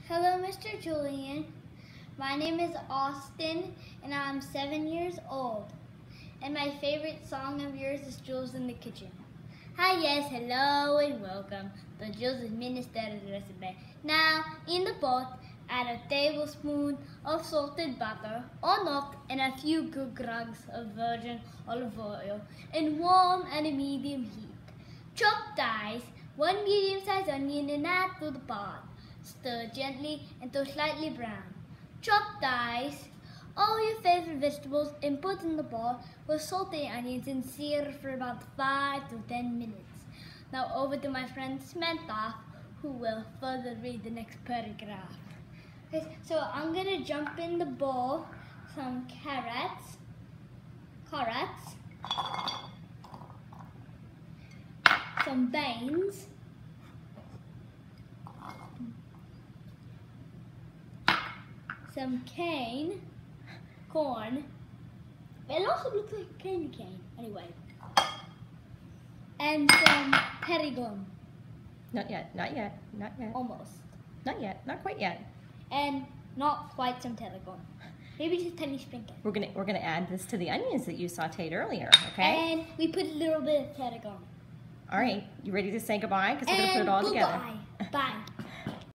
Hello, Mr. Julian. My name is Austin, and I'm 7 years old. And my favorite song of yours is Jules in the Kitchen. Hi, yes, hello, and welcome to Jules' Minister's Recipe. Now, in the pot, add a tablespoon of salted butter or not, and a few good grams of virgin olive oil in warm and a medium heat. Chop dice 1 medium-sized onion and add to the pot. Stir gently until slightly brown. Chop dice all your favorite vegetables and put in the pot with salted onions and sear for about 5 to 10 minutes. Now over to my friend Samantha, who will further read the next paragraph. Okay, so I'm gonna jump in the bowl some carrots, some beans, some corn. It also looks like candy cane, anyway. And some tarragon. Not yet, not yet, not yet. Almost. Not yet, not quite yet. And not quite some tarragon. Maybe just a tiny sprinkle. We're gonna add this to the onions that you sauteed earlier, okay? And we put a little bit of tarragon. All right, you ready to say goodbye? Because we're gonna put it all together. Bye.